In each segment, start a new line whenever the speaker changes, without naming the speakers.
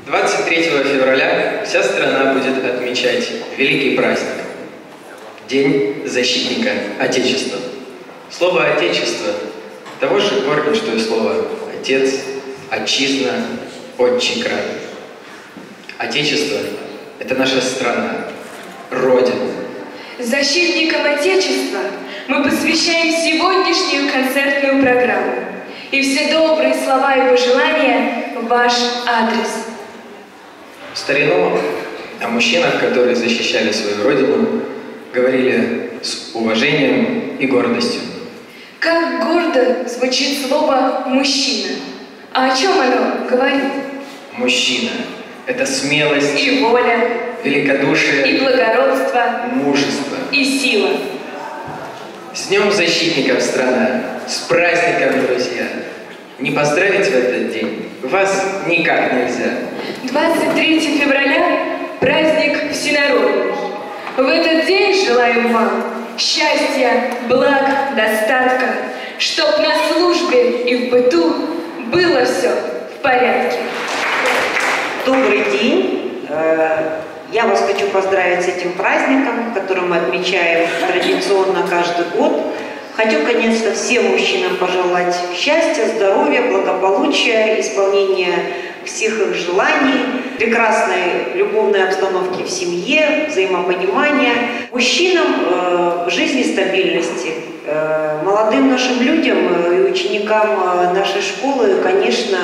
23 февраля вся страна будет отмечать великий праздник – День защитника Отечества. Слово «отечество» того же корня, что и слово «отец», «отчизна», «отчий край». Отечество – это наша страна, Родина.
Защитникам Отечества мы посвящаем сегодняшнюю концертную программу. И все добрые слова и пожелания в ваш адрес.
В старину о мужчинах, которые защищали свою родину, говорили с уважением и гордостью.
Как гордо звучит слово «мужчина». А о чем оно говорит?
Мужчина – это смелость,
и воля,
великодушие,
и благородство,
мужество,
и сила.
С Днем Защитников, страна! С праздником, друзья! Не поздравить в этот день вас никак нельзя.
23 февраля – праздник всенародный. В этот день желаем вам счастья, благ, достатка, чтоб на службе и в быту было все в порядке.
Добрый день! Я вас хочу поздравить с этим праздником, который мы отмечаем традиционно каждый год. Хочу, конечно, всем мужчинам пожелать счастья, здоровья, благополучия, исполнения всех их желаний, прекрасной любовной обстановки в семье, взаимопонимания. Мужчинам в жизни стабильности, молодым нашим людям и ученикам нашей школы, конечно,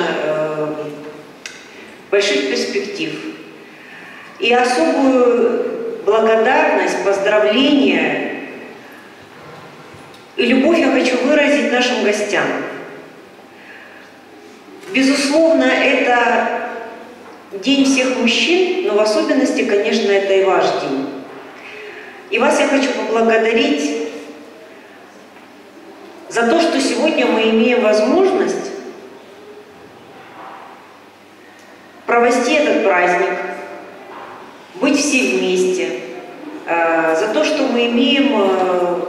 больших перспектив. И особую благодарность, поздравления и любовь я хочу выразить нашим гостям. Безусловно, это день всех мужчин, но в особенности, конечно, это и ваш день. И вас я хочу поблагодарить за то, что сегодня мы имеем возможность провести этот праздник, быть все вместе, за то, что мы имеем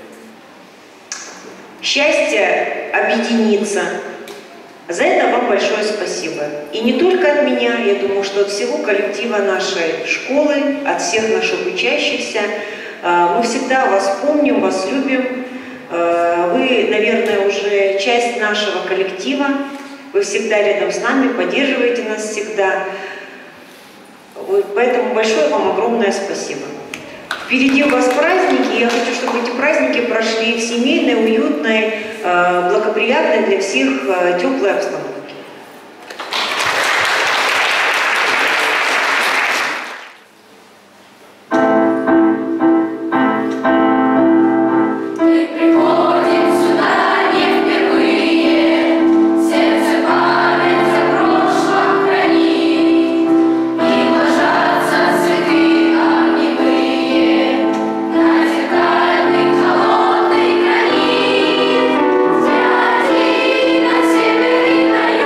счастье объединиться. За это вам большое спасибо. И не только от меня, я думаю, что от всего коллектива нашей школы, от всех наших учащихся. Мы всегда вас помним, вас любим. Вы, наверное, уже часть нашего коллектива. Вы всегда рядом с нами, поддерживаете нас всегда. Поэтому большое вам огромное спасибо. Впереди у вас праздники, и я хочу, чтобы эти праздники прошли в семейной, уютной, благоприятной для всех теплой обстановке.
Северной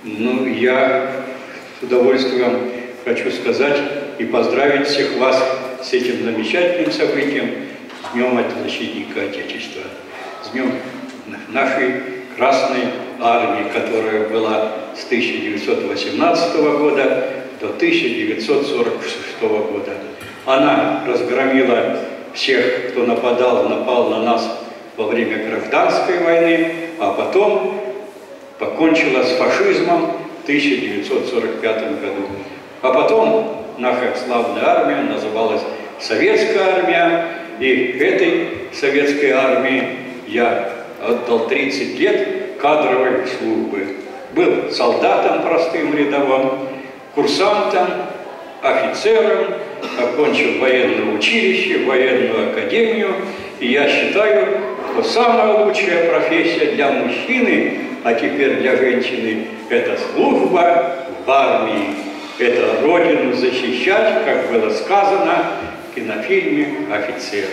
Ну, я с удовольствием хочу сказать и поздравить всех вас с этим замечательным событием, с Днем Защитника Отечества, с Днем нашей Красной Армии, которая была с 1918 года до 1946 года. Она разгромила всех, кто напал на нас во время Гражданской войны, а потом покончила с фашизмом в 1945 году. А потом наша славная армия называлась Советская армия, и этой Советской армии я отдал 30 лет кадровой службы. Был солдатом простым рядовым, курсантом, офицером, окончил военное училище, военную академию. И я считаю, что самая лучшая профессия для мужчины, а теперь для женщины, это служба в армии. Это Родину защищать, как было сказано в кинофильме «Офицеры».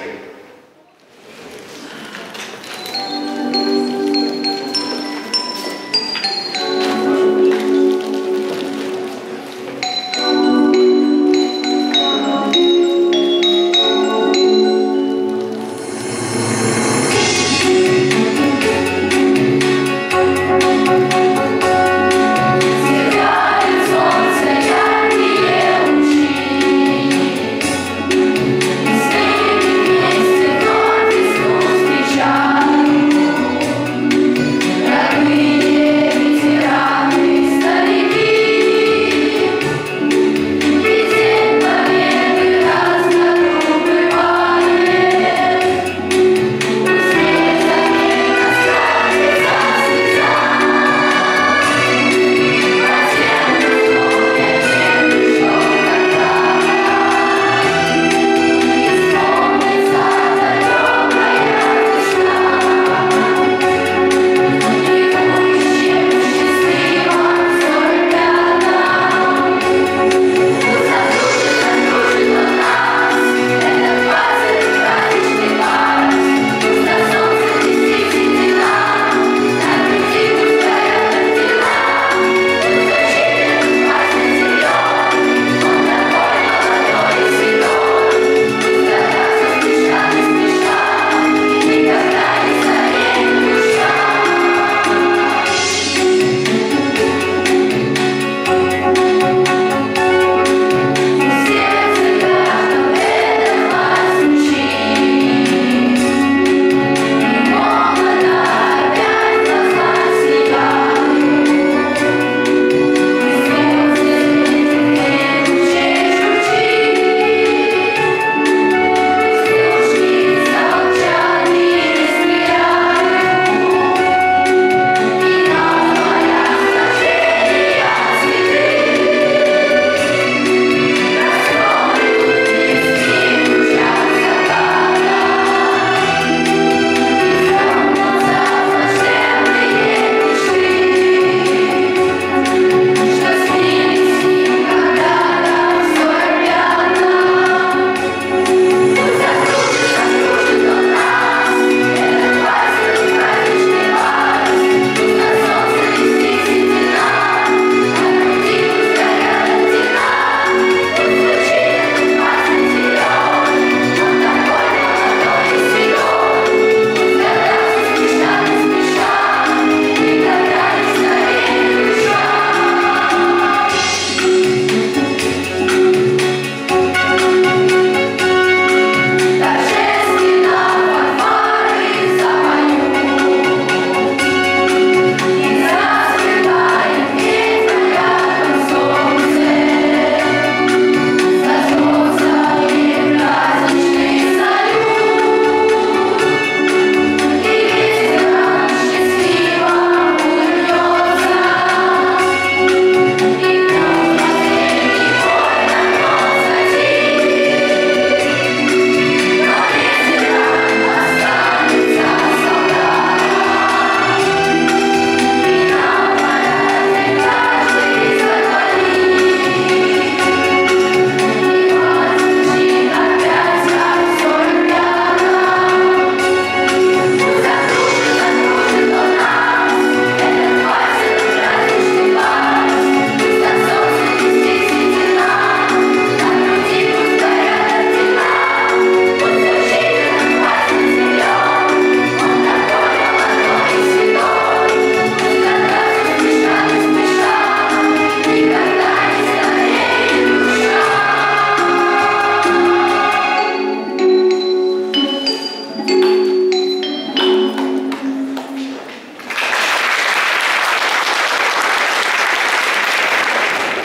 Солнце яркие лучи,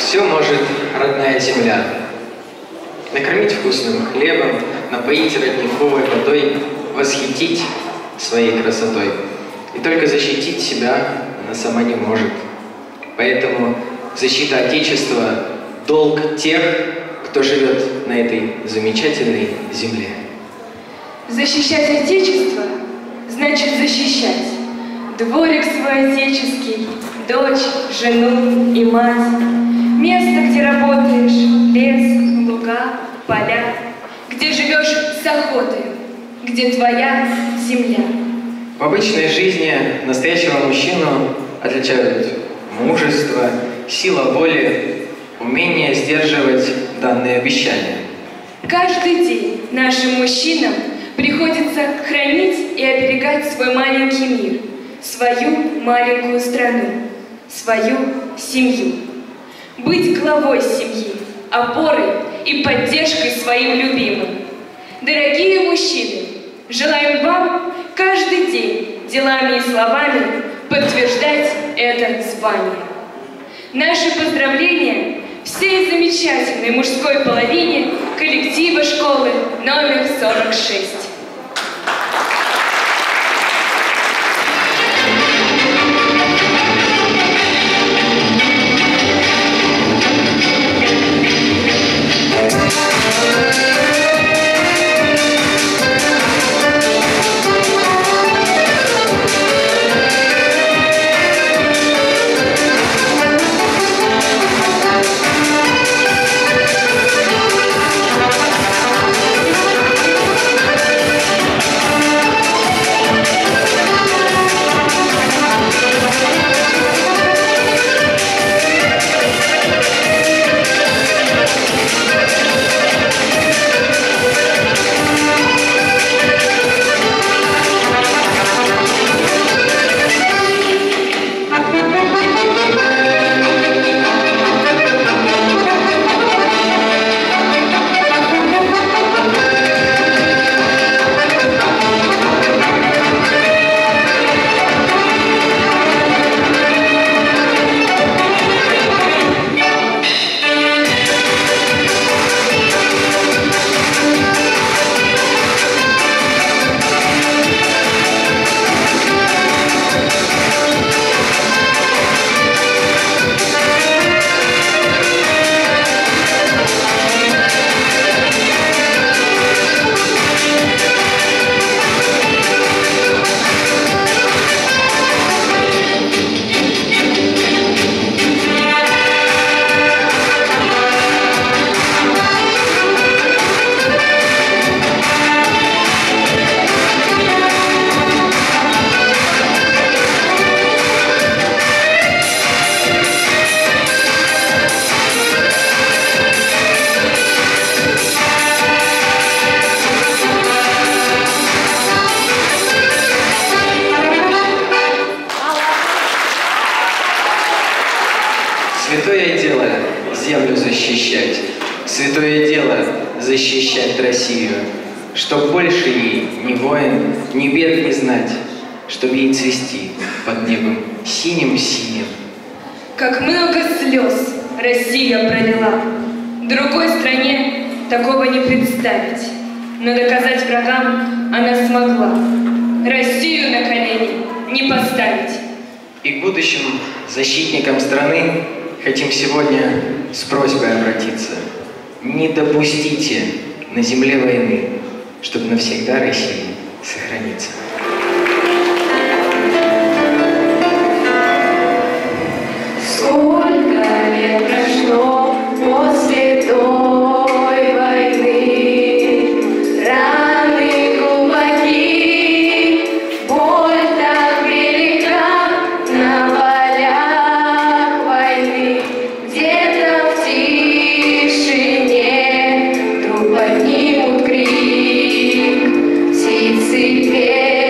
Все может родная земля. Накормить вкусным хлебом, напоить родниковой водой, восхитить своей красотой. И только защитить себя она сама не может. Поэтому защита Отечества – долг тех, кто живет на этой замечательной земле.
Защищать Отечество значит защищать дворик свой отеческий, дочь, жену и мать, место, где работаешь, лес, луга, поля, где живешь с охотой, где твоя земля.
В обычной жизни настоящего мужчину отличают мужество, сила воли, умение сдерживать данные обещания.
Каждый день нашим мужчинам приходится хранить и оберегать свой маленький мир, свою маленькую страну, свою семью. Быть главой семьи, опорой и поддержкой своим любимым. Дорогие мужчины, желаем вам каждый день делами и словами подтверждать это звание. Наши поздравления всей замечательной мужской половине коллектива школы номер 46.
Святое дело землю защищать, святое дело защищать Россию, чтоб больше ей ни войн, ни бед не знать, чтоб ей цвести под небом синим-синим.
Как много слез Россия пролила, другой стране такого не представить, но доказать врагам она смогла, Россию на колени не поставить.
И к будущим защитникам страны хотим сегодня с просьбой обратиться. Не допустите на земле войны, чтобы навсегда Россия сохранится.
Сколько лет прошло после той войны, раны глубоки, боль так велика на полях войны. Где-то в тишине вдруг поднимут крик, птицы пели.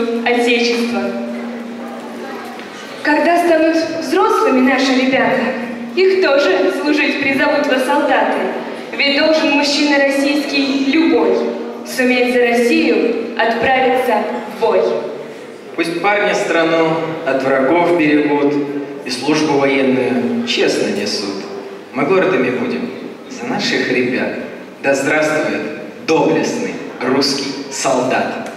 Отечества. Когда станут взрослыми наши ребята, их тоже служить призовут во солдаты. Ведь должен мужчина российский любой суметь за Россию отправиться в бой.
Пусть парни страну от врагов берегут и службу военную честно несут. Мы гордыми будем за наших ребят. Да здравствует доблестный русский солдат!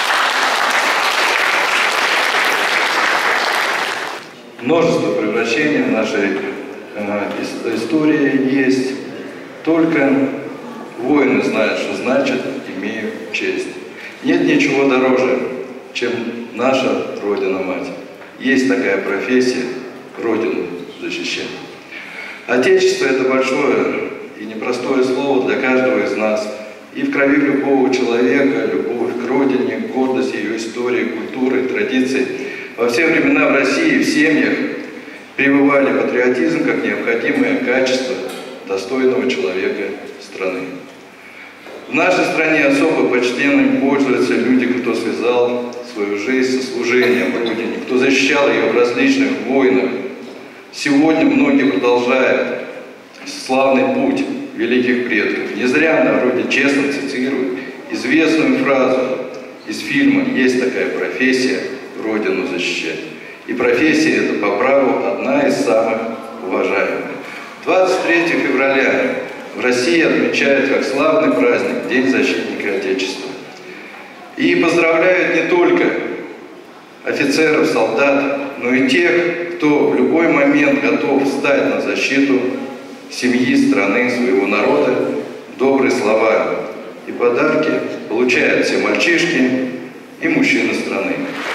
Множество превращений в нашей истории есть. Только воины знают, что значит «имею честь». Нет ничего дороже, чем наша Родина-Мать. Есть такая профессия – Родину защищать. Отечество – это большое и непростое слово для каждого из нас. И в крови любого человека любовь к Родине, гордость ее истории, культуры, традиций. Во все времена в России, в семьях прививали патриотизм как необходимое качество достойного человека страны. В нашей стране особо почтением пользуются люди, кто связал свою жизнь со служением Родине, кто защищал ее в различных войнах. Сегодня многие продолжают славный путь великих предков. Не зря в народе честно цитируют известную фразу из фильма «Есть такая профессия – Родину защищать». И профессия эта по праву одна из самых уважаемых. 23 февраля в России отмечают как славный праздник День защитника Отечества. И поздравляют не только офицеров, солдат, но и тех, кто в любой момент готов встать на защиту семьи, страны, своего народа. Добрые слова и подарки получают все мальчишки и мужчины страны.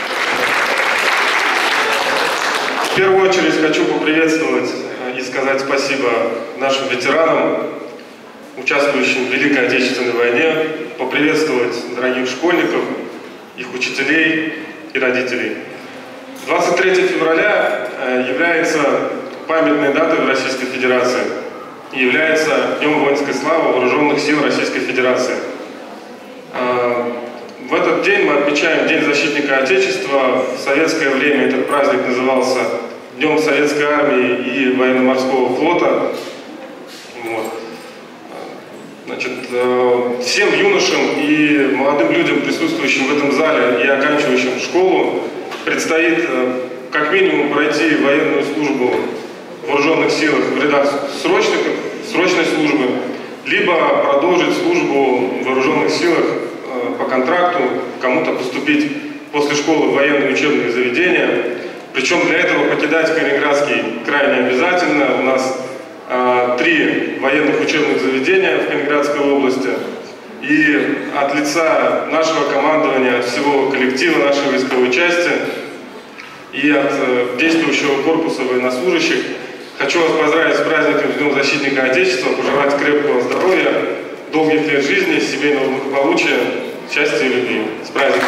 В первую очередь хочу поприветствовать и сказать спасибо нашим ветеранам, участвующим в Великой Отечественной войне, поприветствовать дорогих школьников, их учителей и родителей. 23 февраля является памятной датой в Российской Федерации и является Днем воинской славы Вооруженных сил Российской Федерации. В этот день мы отмечаем День защитника Отечества. В советское время этот праздник назывался Днем Советской армии и военно-морского флота. Вот. Значит, всем юношам и молодым людям, присутствующим в этом зале и оканчивающим школу, предстоит как минимум пройти военную службу в вооруженных силах в рядах срочной службы, либо продолжить службу в вооруженных силах по контракту, кому-то поступить после школы в военные учебные заведения. Причем для этого покидать Калининградский край не обязательно. У нас 3 военных учебных заведения в Калининградской области. И от лица нашего командования, от всего коллектива нашей войсковой части и от действующего корпуса военнослужащих хочу вас поздравить с праздником Днем защитника Отечества, пожелать крепкого здоровья, долгих лет жизни, семейного благополучия, счастья и любви. С праздником!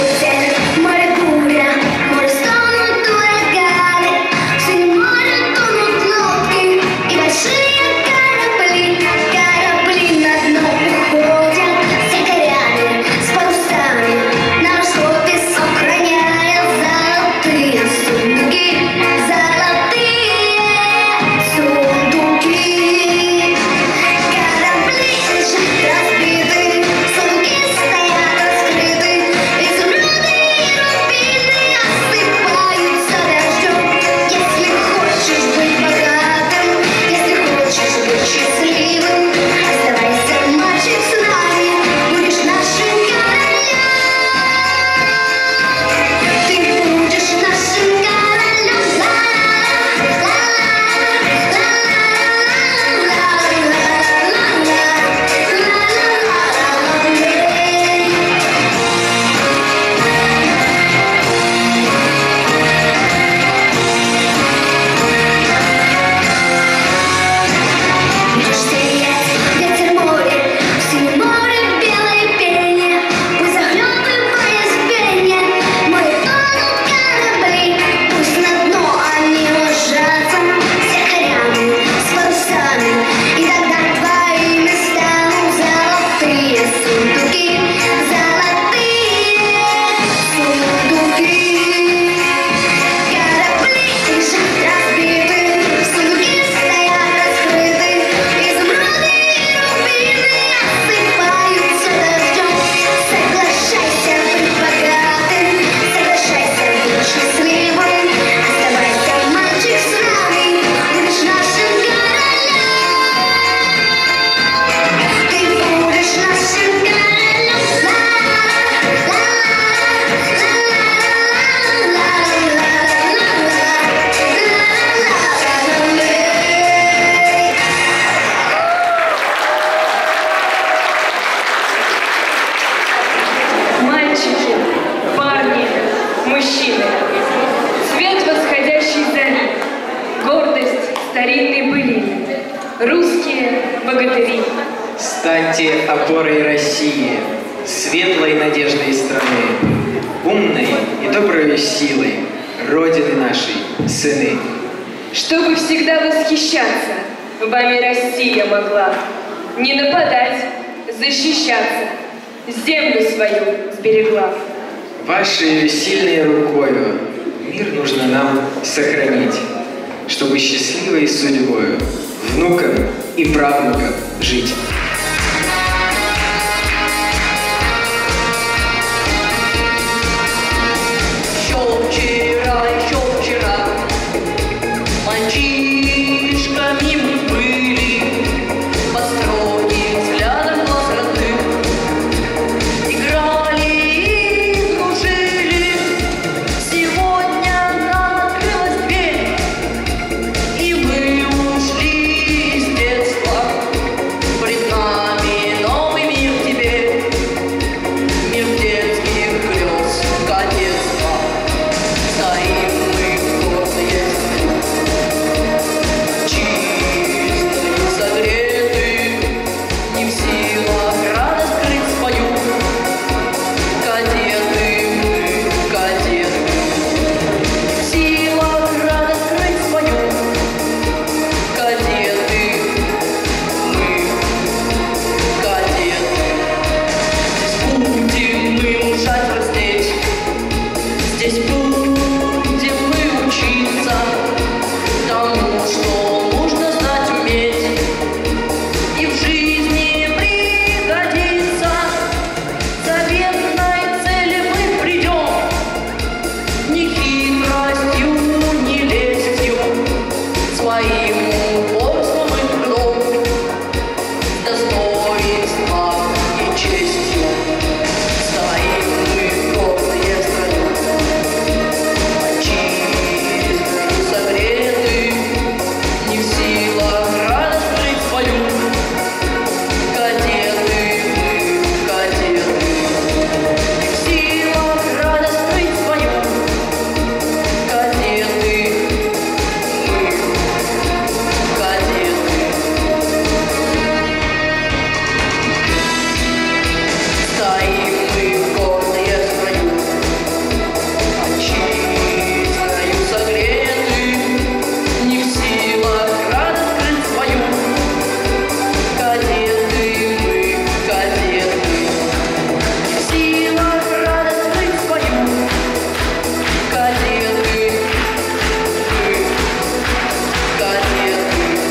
Море буря, море станут ураганы, синее море тонет.
русские богатыри.
Станьте опорой России, светлой надеждой страны, умной и доброй силой Родины нашей, сыны.
Чтобы всегда восхищаться, вами Россия могла не нападать, защищаться, землю свою сберегла.
Вашей сильной рукою мир нужно нам сохранить, чтобы счастливой судьбою внукам и правнукам жить.
Еще вчера мальчишками мы были, под строгим взглядом глаз родных, играли и дружили. Сегодня нам открылась дверь, и мы ушли из детства. Пред нами новый мир теперь, мир детских грез, кадетства. Стоим мы гордые, чистые, согреты, не в силах радость скрыть свою. Кадеты мы, кадеты, не в силах радость скрыть свою. Кадеты мы, кадеты. Здесь будем мы мужать, растеть, здесь будем мы учиться тому, что нужно знать, уметь, и в жизни пригодится. К заветной цели мы придем, ни хитростью, ни лестью, своим упорством и трудом, достоинством и честью. Стоим мы гордые в строю, чистые, согреты, не в силах радость скрыть свою. Кадеты мы, кадеты, не в силах радость скрыть свою. Кадеты мы, кадеты. Стоим мы гордые в строю, чистою согреты, не в силах радость скрыть свою. Кадеты мы, кадеты, не в силах радость скрыть свою. Кадеты мы, кадеты.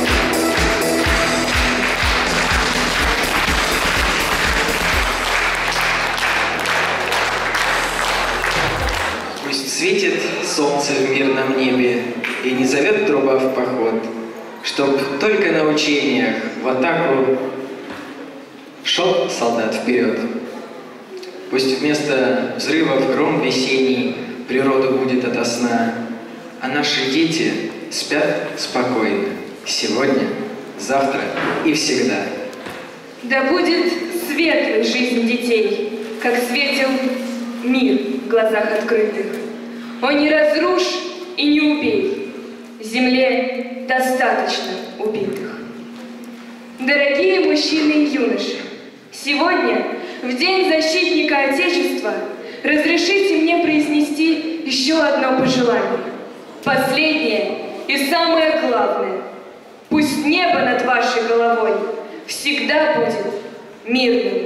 Пусть светит солнце в мирном небе и не зовет труба в поход, чтоб только на учениях в атаку шел солдат вперед. Пусть вместо взрывов гром весенний природа будет ото сна, а наши дети спят спокойно сегодня, завтра и всегда.
Да будет светлой жизнь детей, как светил мир в глазах открытых. О, не разрушь и не убей, земле достаточно убитых. Дорогие мужчины и юноши, сегодня, в День защитника Отечества, разрешите мне произнести еще одно пожелание. Последнее и самое главное. Пусть небо над вашей головой всегда будет мирным.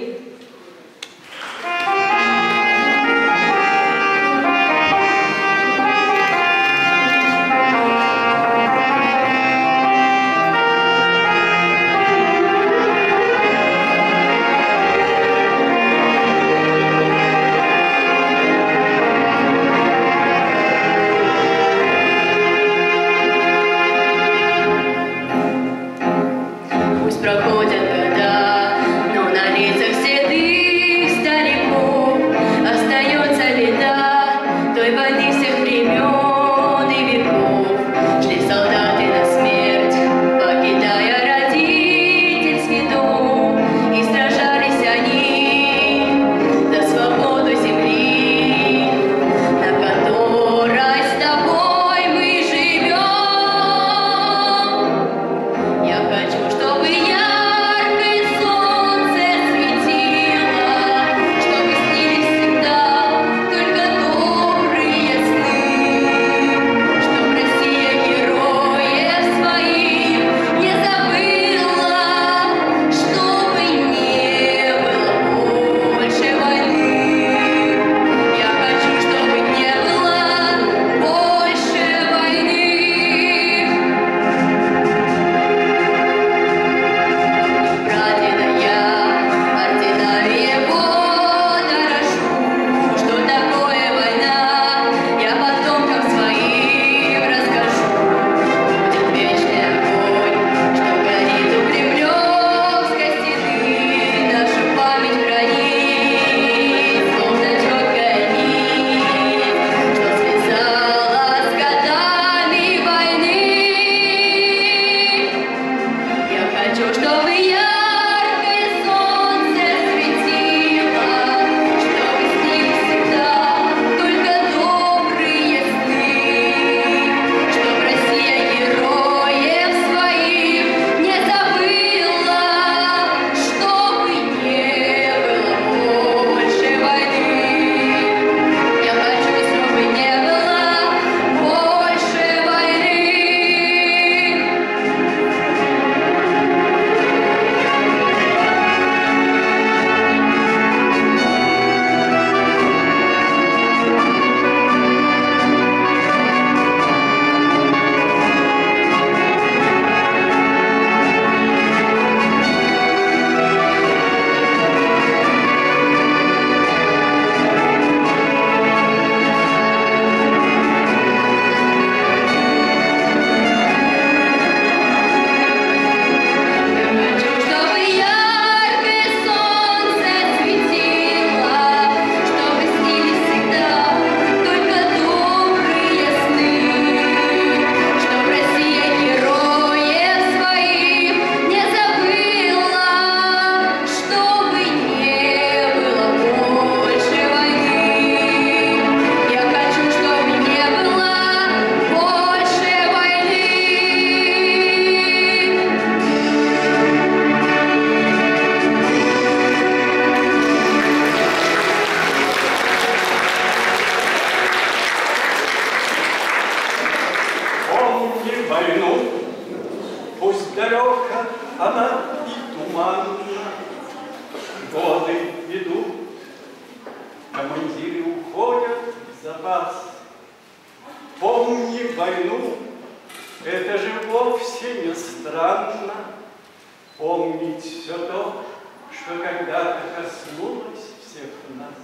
Пусть проходят года, но на лицах все
войну, это же вовсе не странно. Помнить все то, что когда-то коснулось всех нас.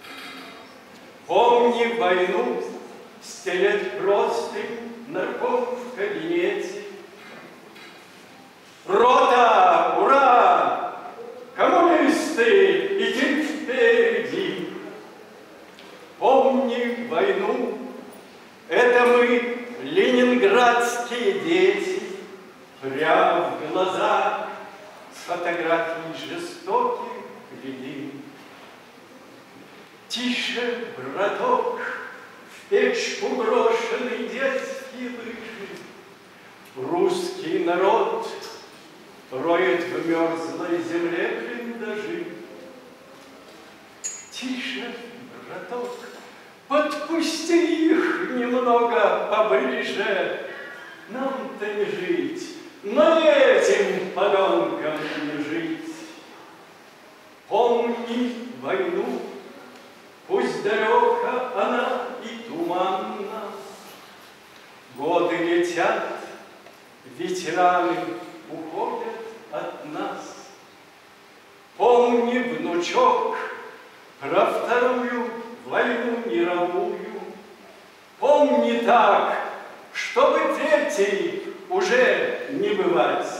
Помни войну, стелет простынь нарком в кабинете. Рота, ура! Коммунисты, идите впереди! Помни войну, это мы, ленинградские дети, прямо в глаза с фотографий жестоких глядим. Тише, браток, в печку брошенный детский лыжи. Русский народ роет в мерзлой земле блиндажи. Тише, браток, подпусти их немного поближе. Нам-то не жить, но этим подонкам не жить. Помни войну, пусть далеко она и туманна. Годы летят, ветераны уходят от нас. Помни, внучок, про вторую войну мировую. Помни так, чтобы третьей уже не бывать.